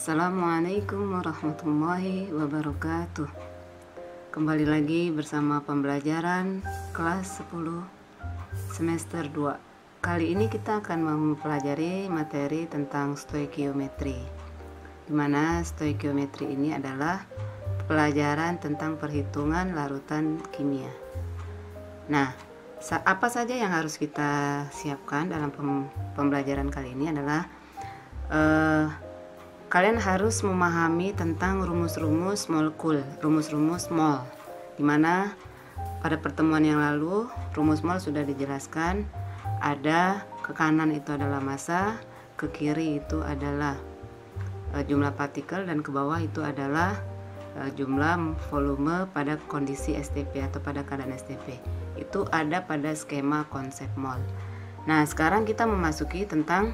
Assalamualaikum warahmatullahi wabarakatuh. Kembali lagi bersama pembelajaran kelas 10 semester 2. Kali ini kita akan mempelajari materi tentang stoikiometri, di mana stoikiometri ini adalah pelajaran tentang perhitungan larutan kimia. Nah, apa saja yang harus kita siapkan dalam pembelajaran kali ini adalah kalian harus memahami tentang rumus-rumus molekul, rumus-rumus mol, dimana pada pertemuan yang lalu rumus mol sudah dijelaskan. Ada ke kanan itu adalah massa, ke kiri itu adalah jumlah partikel, dan ke bawah itu adalah jumlah volume pada kondisi STP atau pada keadaan STP. Itu ada pada skema konsep mol. Nah, sekarang kita memasuki tentang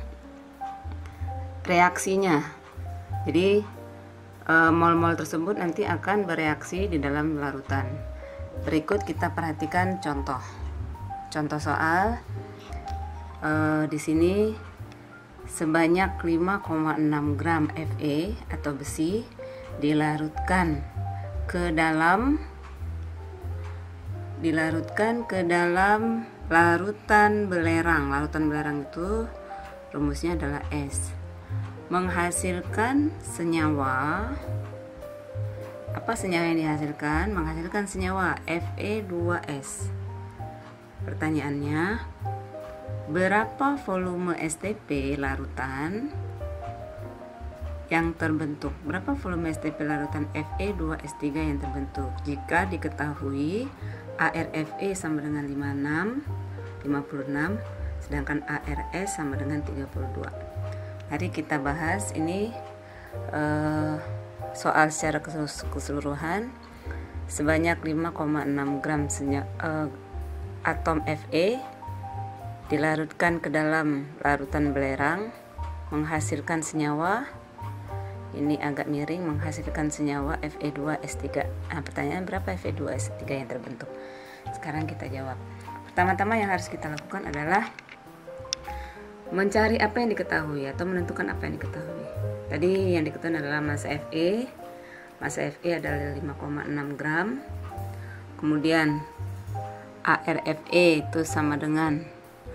reaksinya. Jadi mol-mol tersebut nanti akan bereaksi di dalam larutan. Berikut kita perhatikan contoh soal. Di sini sebanyak 5,6 gram Fe atau besi dilarutkan ke dalam larutan belerang. Larutan belerang itu rumusnya adalah S. Menghasilkan senyawa. Apa senyawa yang dihasilkan? Menghasilkan senyawa Fe2S. Pertanyaannya, berapa volume STP larutan yang terbentuk? Berapa volume STP larutan Fe2S3 yang terbentuk? Jika diketahui ArFe sama dengan 56, sedangkan ArS sama dengan 32. Mari kita bahas ini soal secara keseluruhan. Sebanyak 5,6 gram atom Fe dilarutkan ke dalam larutan belerang, menghasilkan senyawa, ini agak miring, menghasilkan senyawa Fe2S3. Nah, pertanyaan berapa Fe2S3 yang terbentuk? Sekarang kita jawab. Pertama-tama yang harus kita lakukan adalah mencari apa yang diketahui atau menentukan apa yang diketahui. Tadi yang diketahui adalah massa Fe. Massa Fe adalah 5,6 gram. Kemudian ArFe itu sama dengan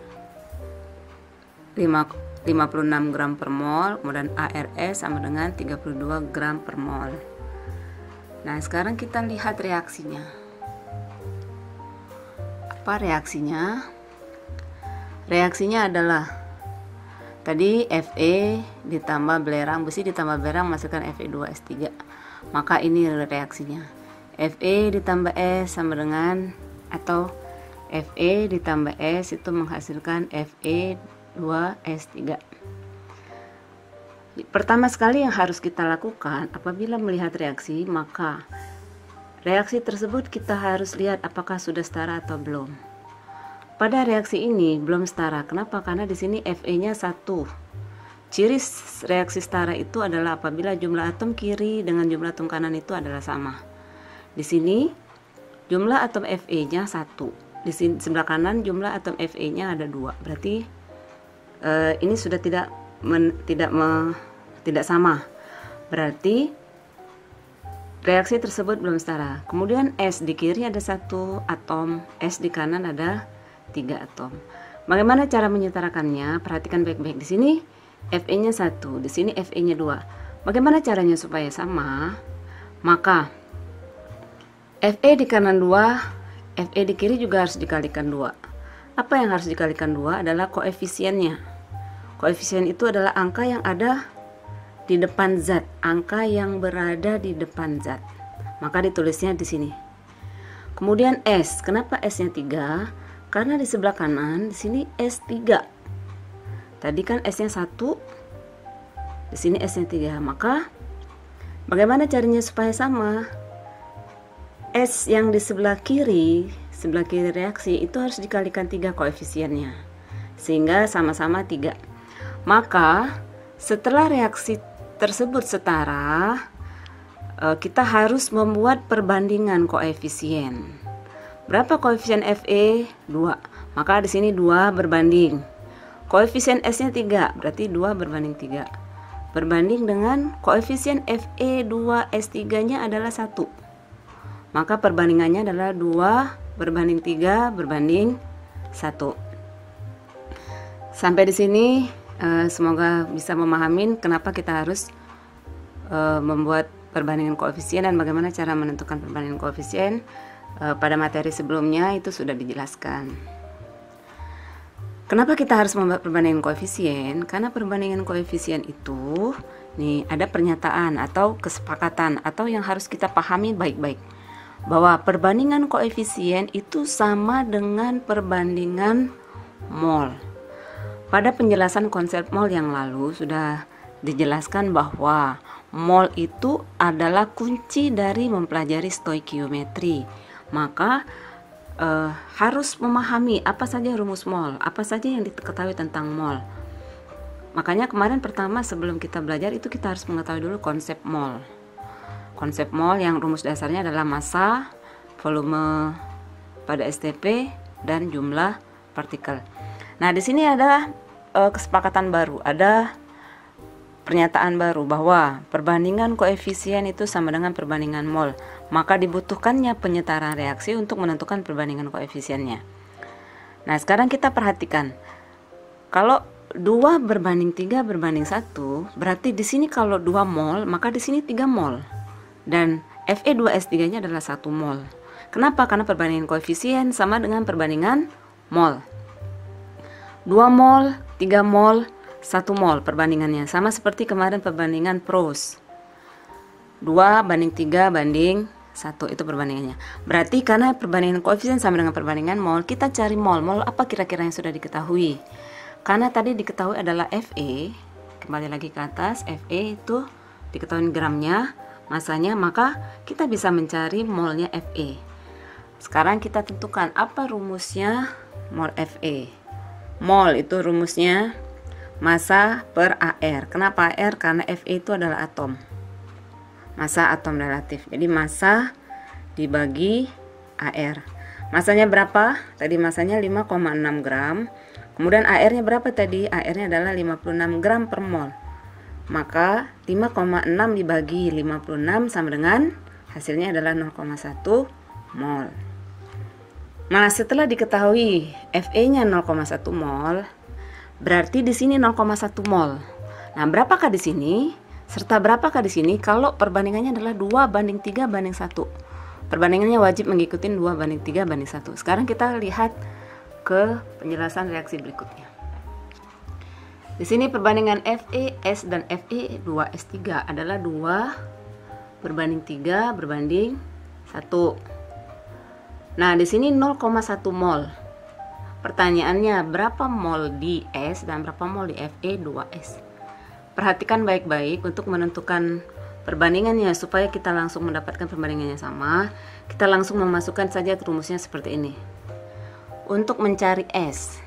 56 gram per mol. Kemudian ArS sama dengan 32 gram per mol. Nah, sekarang kita lihat reaksinya. Apa reaksinya? Reaksinya adalah tadi Fe ditambah belerang, besi ditambah belerang menghasilkan Fe2S3. Maka ini reaksinya. Fe ditambah S sama dengan, atau Fe ditambah S itu menghasilkan Fe2S3. Pertama sekali yang harus kita lakukan apabila melihat reaksi, maka reaksi tersebut kita harus lihat apakah sudah setara atau belum. Pada reaksi ini belum setara. Kenapa? Karena di sini Fe-nya 1. Ciri reaksi setara itu adalah apabila jumlah atom kiri dengan jumlah atom kanan itu adalah sama. Di sini jumlah atom Fe-nya 1. Di sini sebelah kanan jumlah atom Fe-nya ada 2. Berarti ini sudah tidak sama. Berarti reaksi tersebut belum setara. Kemudian S di kiri ada 1 atom, S di kanan ada 3 atom. Bagaimana cara menyetarakannya? Perhatikan baik-baik. Di sini Fe-nya 1, di sini Fe-nya 2. Bagaimana caranya supaya sama? Maka Fe di kanan 2, Fe di kiri juga harus dikalikan 2. Apa yang harus dikalikan 2 adalah koefisiennya. Koefisien itu adalah angka yang ada di depan zat, angka yang berada di depan zat. Maka ditulisnya di sini. Kemudian S. Kenapa S-nya 3? Karena di sebelah kanan di sini S3. Tadi kan S-nya 1, di sini S-nya 3. Maka bagaimana caranya supaya sama? S yang di sebelah kiri reaksi itu harus dikalikan 3 koefisiennya, sehingga sama-sama 3. Maka setelah reaksi tersebut setara, kita harus membuat perbandingan koefisien. Berapa koefisien Fe? 2. Maka di sini 2 berbanding. Koefisien S-nya 3, berarti 2 berbanding 3. berbanding dengan koefisien Fe2S3-nya adalah 1. Maka perbandingannya adalah 2 berbanding 3 berbanding 1. Sampai di sini semoga bisa memahami kenapa kita harus membuat perbandingan koefisien dan bagaimana cara menentukan perbandingan koefisien. Pada materi sebelumnya itu sudah dijelaskan. Kenapa kita harus membuat perbandingan koefisien? Karena perbandingan koefisien itu nih ada pernyataan atau kesepakatan atau yang harus kita pahami baik-baik, bahwa perbandingan koefisien itu sama dengan perbandingan mol. Pada penjelasan konsep mol yang lalu sudah dijelaskan bahwa mol itu adalah kunci dari mempelajari stoikiometri. Maka harus memahami apa saja rumus mol, apa saja yang diketahui tentang mol. Makanya kemarin pertama sebelum kita belajar itu kita harus mengetahui dulu konsep mol. Konsep mol yang rumus dasarnya adalah massa, volume pada STP, dan jumlah partikel. Nah, di sini ada kesepakatan baru, ada pernyataan baru bahwa perbandingan koefisien itu sama dengan perbandingan mol. Maka dibutuhkannya penyetaraan reaksi untuk menentukan perbandingan koefisiennya. Nah, sekarang kita perhatikan. Kalau 2 berbanding 3 berbanding 1, berarti di sini kalau 2 mol, maka di sini 3 mol. Dan Fe2S3-nya adalah 1 mol. Kenapa? Karena perbandingan koefisien sama dengan perbandingan mol. 2 mol, 3 mol, 1 mol perbandingannya. Sama seperti kemarin perbandingan pros. 2 banding 3 banding 1 itu perbandingannya. Berarti karena perbandingan koefisien sama dengan perbandingan mol, kita cari mol. Mol apa kira-kira yang sudah diketahui? Karena tadi diketahui adalah Fe. Kembali lagi ke atas, Fe itu diketahui gramnya, masanya, maka kita bisa mencari molnya Fe. Sekarang kita tentukan apa rumusnya mol Fe. Mol itu rumusnya massa per AR. Kenapa AR? Karena Fe itu adalah atom. Massa atom relatif. Jadi massa dibagi AR. Massanya berapa? Tadi massanya 5,6 gram. Kemudian AR-nya berapa tadi? AR-nya adalah 56 gram per mol. Maka 5,6 dibagi 56 sama dengan hasilnya adalah 0,1 mol. Nah, setelah diketahui Fe-nya 0,1 mol, berarti di sini 0,1 mol. Nah, berapakah di sini? Serta berapakah di sini kalau perbandingannya adalah 2 banding 3 banding 1. Perbandingannya wajib mengikuti 2 banding 3 banding 1. Sekarang kita lihat ke penjelasan reaksi berikutnya. Di sini perbandingan FeS dan Fe2S3 adalah 2 berbanding 3 berbanding 1. Nah, di sini 0,1 mol. Pertanyaannya, berapa mol di S dan berapa mol di Fe2S? Perhatikan baik-baik untuk menentukan perbandingannya supaya kita langsung mendapatkan perbandingannya sama. Kita langsung memasukkan saja rumusnya seperti ini. Untuk mencari S,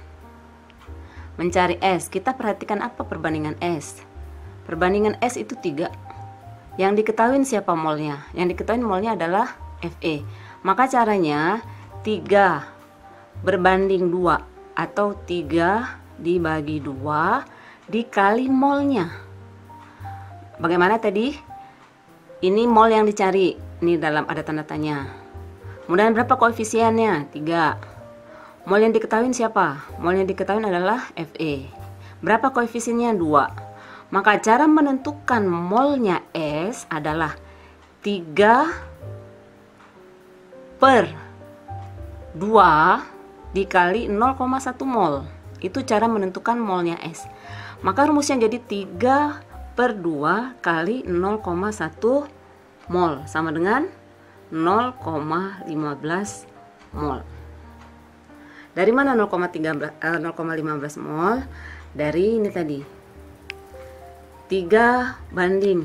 kita perhatikan apa perbandingan S. Perbandingan S itu 3. Yang diketahui siapa molnya? Yang diketahui molnya adalah Fe. Maka caranya 3 berbanding 2 atau 3 dibagi 2 dikali molnya. Bagaimana tadi? Ini mol yang dicari. Ini dalam ada tanda tanya. Kemudian berapa koefisiennya? 3. Mol yang diketahui siapa? Mol yang diketahui adalah Fe. Berapa koefisiennya? 2. Maka cara menentukan molnya S adalah 3 per 2 dikali 0,1 mol. Itu cara menentukan molnya S. Maka rumusnya jadi 3 per 2 kali 0,1 mol sama dengan 0,15 mol. Dari mana 0,15 mol? Dari ini tadi, 3 banding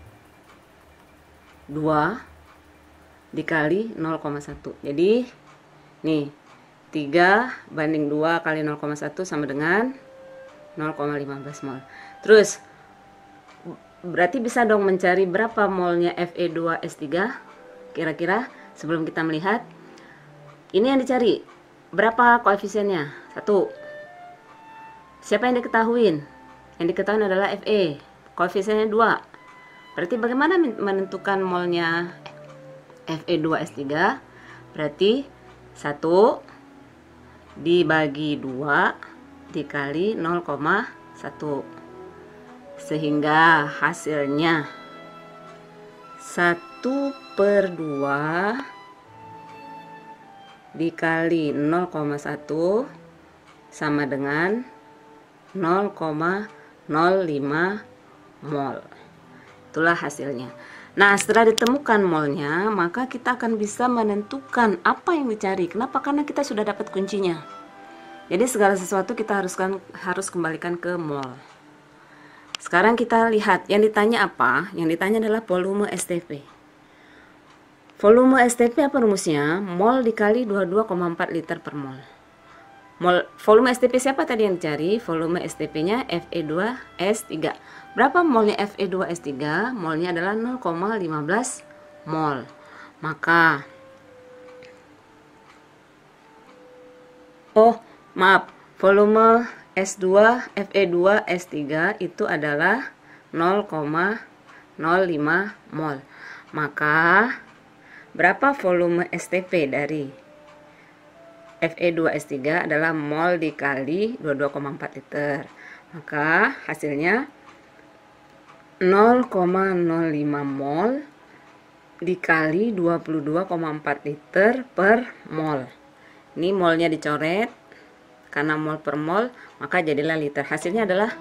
2 dikali 0,1. Jadi nih, 3 banding 2 kali 0,1 sama dengan 0,15 mol. Terus berarti bisa dong mencari berapa molnya Fe2S3 kira-kira sebelum kita melihat. Ini yang dicari. Berapa koefisiennya? 1. Siapa yang diketahui? Yang diketahui adalah Fe. koefisiennya 2. Berarti bagaimana menentukan molnya Fe2S3? Berarti 1 dibagi 2 dikali 0,1, sehingga hasilnya 1/2 dikali 0,1 sama dengan 0,05 mol. Itulah hasilnya. Nah, setelah ditemukan molnya, maka kita akan bisa menentukan apa yang dicari. Kenapa? Karena kita sudah dapat kuncinya. Jadi segala sesuatu kita harus kembalikan ke mol. Sekarang kita lihat yang ditanya apa? Yang ditanya adalah volume STP. Volume STP apa rumusnya? Mol dikali 22,4 liter per mol. Volume STP siapa tadi yang dicari? Volume STP-nya Fe2S3. Berapa molnya Fe2S3? Molnya adalah 0,15 mol. Maka volume Fe2S3 itu adalah 0,05 mol. Maka berapa volume STP dari Fe2S3 adalah mol dikali 22,4 liter. Maka hasilnya 0,05 mol dikali 22,4 liter per mol. Ini molnya dicoret, karena mol per mol maka jadilah liter. Hasilnya adalah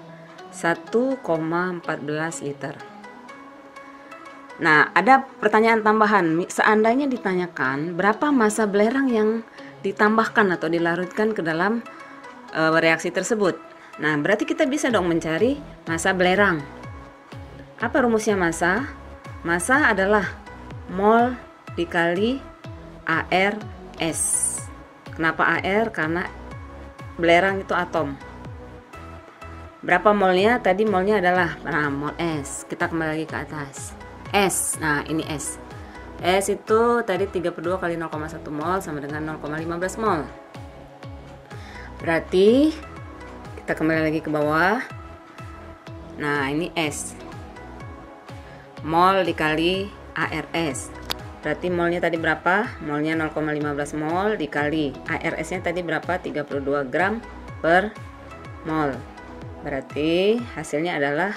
1,14 liter. Nah, ada pertanyaan tambahan. Seandainya ditanyakan berapa massa belerang yang ditambahkan atau dilarutkan ke dalam reaksi tersebut. Nah, berarti kita bisa dong mencari massa belerang. Apa rumusnya massa? Massa adalah mol dikali ARS. Kenapa AR? Karena belerang itu atom. Berapa molnya? Tadi molnya adalah mol S. Kita kembali lagi ke atas. S. Nah, ini S. S itu tadi 32 kali 0,1 mol sama dengan 0,15 mol. Berarti kita kembali lagi ke bawah. Nah, ini S. Mol dikali ARS. Berarti molnya tadi berapa? Molnya 0,15 mol dikali ARS-nya tadi berapa? 32 gram per mol. Berarti hasilnya adalah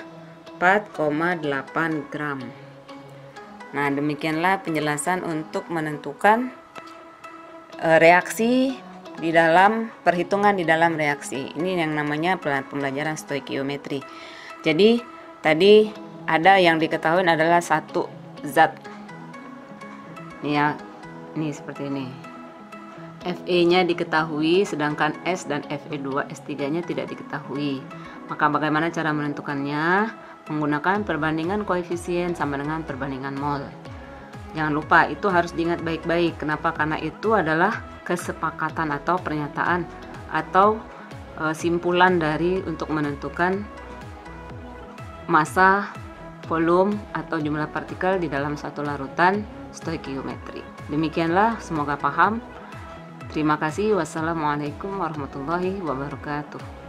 4,8 gram. Nah, demikianlah penjelasan untuk menentukan reaksi di dalam perhitungan di dalam reaksi. Ini yang namanya pembelajaran stoikiometri. Jadi tadi ada yang diketahui adalah satu zat. Ini ya, ini seperti ini. Fe-nya diketahui, sedangkan S dan Fe2S3-nya tidak diketahui. Maka bagaimana cara menentukannya? Menggunakan perbandingan koefisien sama dengan perbandingan mol. Jangan lupa, itu harus diingat baik-baik. Kenapa? Karena itu adalah kesepakatan atau pernyataan atau simpulan dari untuk menentukan massa, volume atau jumlah partikel di dalam satu larutan stoikiometri. Demikianlah, semoga paham. Terima kasih. Wassalamualaikum warahmatullahi wabarakatuh.